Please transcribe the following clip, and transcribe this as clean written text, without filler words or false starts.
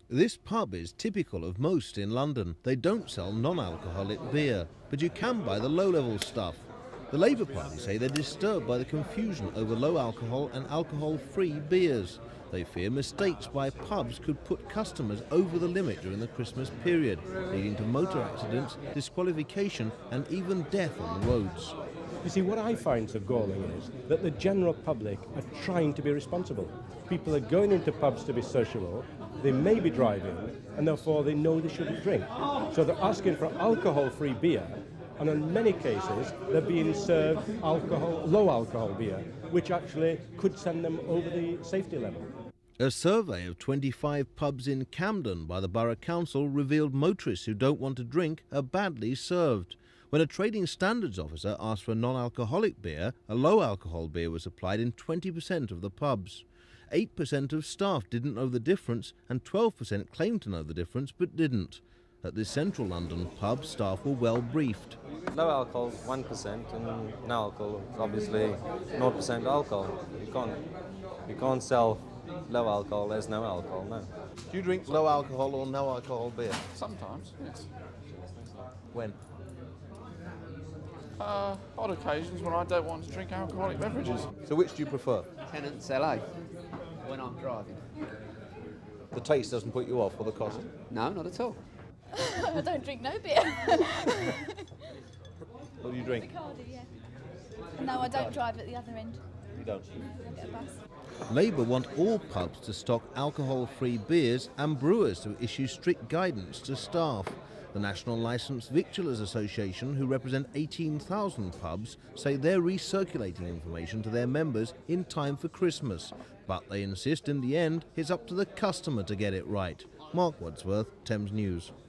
This pub is typical of most in London. They don't sell non-alcoholic beer, but you can buy the low-level stuff. The Labour Party say they're disturbed by the confusion over low-alcohol and alcohol-free beers. They fear mistakes by pubs could put customers over the limit during the Christmas period, leading to motor accidents, disqualification and even death on the roads. You see, what I find so galling is that the general public are trying to be responsible. People are going into pubs to be sociable, they may be driving, and therefore they know they shouldn't drink. So they're asking for alcohol-free beer, and in many cases they're being served low alcohol beer, which actually could send them over the safety level. A survey of 25 pubs in Camden by the Borough Council revealed motorists who don't want to drink are badly served. When a trading standards officer asked for a non-alcoholic beer, a low-alcohol beer was supplied in 20% of the pubs. 8% of staff didn't know the difference and 12% claimed to know the difference but didn't. At this central London pub, staff were well briefed. Low alcohol 1% and no alcohol, obviously 0% alcohol. You can't sell low alcohol, there's no alcohol, no. Do you drink low alcohol or no alcohol beer? Sometimes, yes. When? Odd occasions when I don't want to drink alcoholic beverages. So which do you prefer? Tenants LA, when I'm driving. The taste doesn't put you off, or the cost? No, not at all. I don't drink no beer. What do you drink? Bacardi, yeah. No, I don't drive at the other end. You don't? I get a bus. Labour want all pubs to stock alcohol-free beers and brewers to issue strict guidance to staff. The National Licensed Victuallers Association, who represent 18,000 pubs, say they're recirculating information to their members in time for Christmas. But they insist in the end it's up to the customer to get it right. Mark Wadsworth, Thames News.